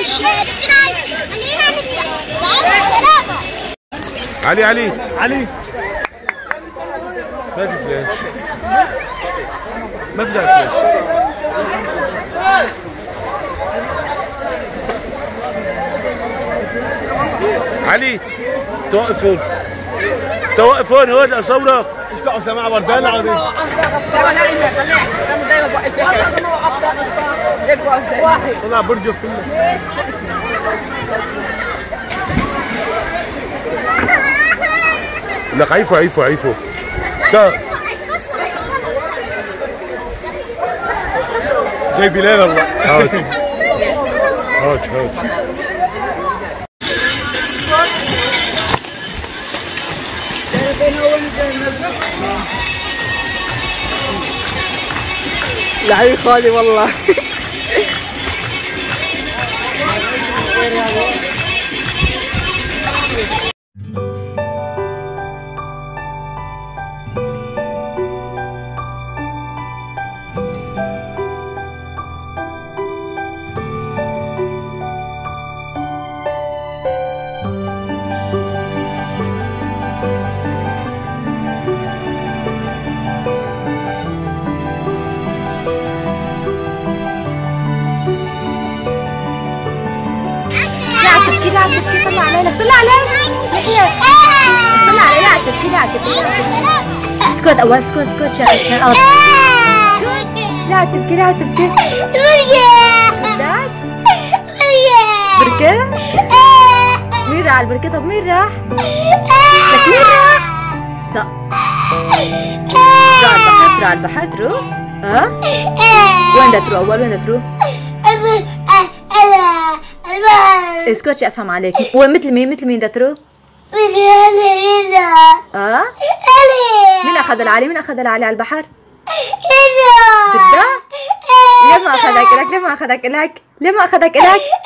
علي علي علي ما في فلاش، ما في فلاش. علي توقفون توقفون هون اصورك. اشتاقوا سماع وردان عادي. طلع برجف كله. لك عيفوا عيفوا عيفوا. جاي بليل الله. هاج هاج هاج. لعيب خالي والله. لا تبكي طلع عليك طلع عليك طلع عليك لا تبكي لا تبكي اسكت اول اسكت شغل لا تبكي لا تبكي بركة مين راح البركة؟ طب مين راح؟ لك مين راح؟ طب تروح على البحر تروح؟ ها؟ وين بدها تروح اول؟ وين بدها تروح؟ اسكتش افهم عليك. ومثل مين بدها تروح؟ مين اخذ العلي؟ مين اخذ العلي على البحر؟ جدا؟ ليه ما اخذك الك؟ ليه ما اخذك الك؟ ليه ما اخذك الك؟